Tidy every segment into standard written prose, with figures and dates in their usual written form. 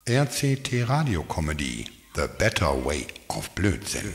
RCT Radio Comedy, The Better Way of Blödsinn.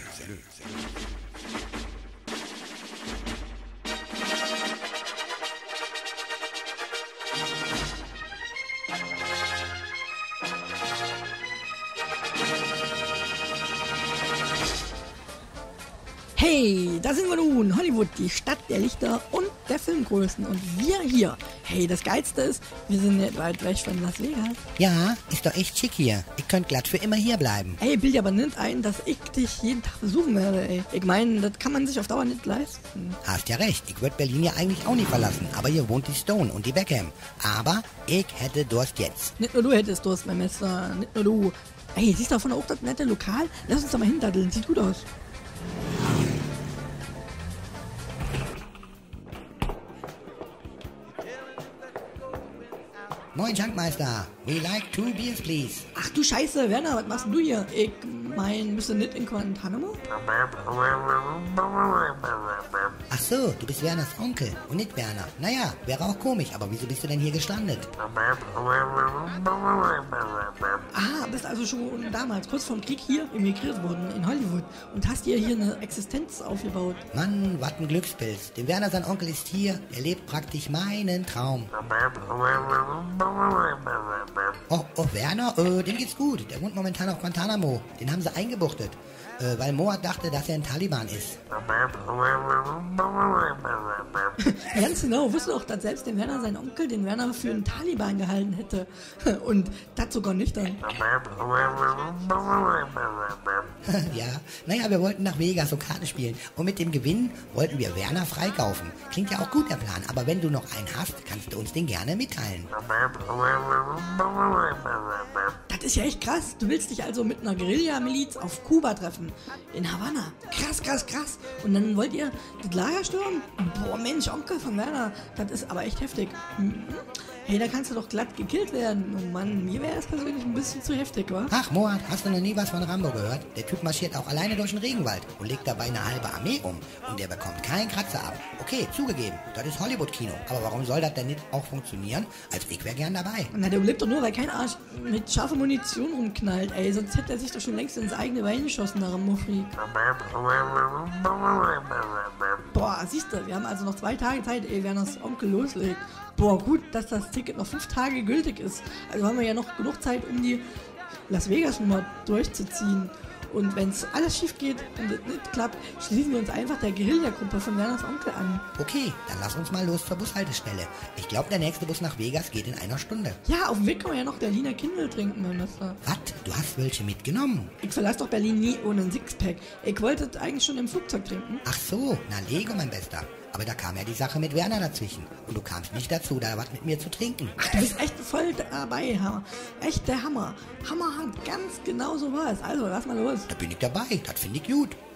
Hey, da sind wir nun, Hollywood, die Stadt der Lichter und der Filmgrößen. Und wir hier. Hey, das Geilste ist, wir sind nicht weit weg von Las Vegas. Ja, ist doch echt schick hier. Ich könnte glatt für immer hier bleiben. Ey, bild dir aber nicht ein, dass ich dich jeden Tag besuchen werde, ey. Ich meine, das kann man sich auf Dauer nicht leisten. Hast ja recht, ich würde Berlin ja eigentlich auch nicht verlassen. Aber hier wohnt die Stone und die Beckham. Aber ich hätte Durst jetzt. Nicht nur du hättest Durst, mein Messer, nicht nur du. Ey, siehst du davon auch das nette Lokal? Lass uns doch mal hindaddeln, sieht gut aus. Moin Schankmeister, we like 2 beers please. Ach du Scheiße, Werner, was machst denn du hier? Ich mein, bist du nicht in Guantanamo? Ach so, du bist Werners Onkel und nicht Werner. Naja, wäre auch komisch, aber wieso bist du denn hier gestrandet? Ah, bist also schon damals, kurz vorm Krieg hier emigriert worden in Hollywood und hast dir hier eine Existenz aufgebaut. Mann, was ein Glückspilz. Dem Werner, sein Onkel, ist hier. Er lebt praktisch meinen Traum. Oh, Werner, dem geht's gut. Der wohnt momentan auf Guantanamo. Den haben sie eingebuchtet, weil Moat dachte, dass er ein Taliban ist. Ganz genau, wusste doch, dass selbst den Werner, sein Onkel, den Werner für einen Taliban gehalten hätte. Und das sogar nüchtern. Ja, naja, wir wollten nach Vegas und Karten spielen. Und mit dem Gewinn wollten wir Werner freikaufen. Klingt ja auch gut, der Plan. Aber wenn du noch einen hast, kannst du uns den gerne mitteilen. Das ist ja echt krass. Du willst dich also mit einer Guerilla-Miliz auf Kuba treffen. In Havanna. Krass, krass, krass. Und dann wollt ihr das Lager stürmen? Boah, Mensch, Onkel von Werner. Das ist aber echt heftig. Hey, da kannst du doch glatt gekillt werden. Oh Mann, mir wäre das persönlich ein bisschen zu heftig, wa? Ach, Moat, hast du noch nie was von Rambo gehört? Der Typ marschiert auch alleine durch den Regenwald und legt dabei eine halbe Armee um. Und der bekommt keinen Kratzer ab. Okay, zugegeben, das ist Hollywood-Kino. Aber warum soll das denn nicht auch funktionieren? Also ich wäre gern dabei. Na, der überlebt doch nur, weil kein Arsch mit scharfer Munition rumknallt, ey. Sonst hätte er sich doch schon längst ins eigene Bein geschossen, der Rambo-Freak. Boah, siehst du, wir haben also noch 2 Tage Zeit, ehe Werners Onkel loslegt. Boah, gut, dass das Ticket noch 5 Tage gültig ist. Also haben wir ja noch genug Zeit, um die Las Vegas-Nummer durchzuziehen. Und wenn es alles schief geht und es nicht klappt, schließen wir uns einfach der Guerilla-Gruppe von Werners Onkel an. Okay, dann lass uns mal los zur Bushaltestelle. Ich glaube, der nächste Bus nach Vegas geht in 1 Stunde. Ja, auf dem Weg können wir ja noch Berliner Kindle trinken, mein Messer. Was? Du hast welche mitgenommen? Ich verlasse doch Berlin nie ohne ein Sixpack. Ich wollte es eigentlich schon im Flugzeug trinken. Ach so, na Lego, mein Bester. Aber da kam ja die Sache mit Werner dazwischen. Und du kamst nicht dazu, da was mit mir zu trinken. Ach, du bist echt voll dabei, Hammer. Echt der Hammer. Hammerhand, ganz genau so war es. Also, lass mal los. Da bin ich dabei, das finde ich gut.